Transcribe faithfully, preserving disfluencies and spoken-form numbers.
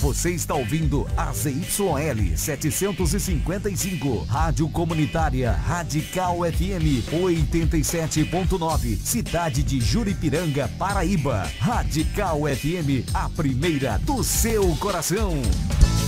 Você está ouvindo a Z Y L setecentos e cinquenta e cinco, Rádio Comunitária Radical F M oitenta e sete ponto nove, cidade de Juripiranga, Paraíba. Radical F M, a primeira do seu coração.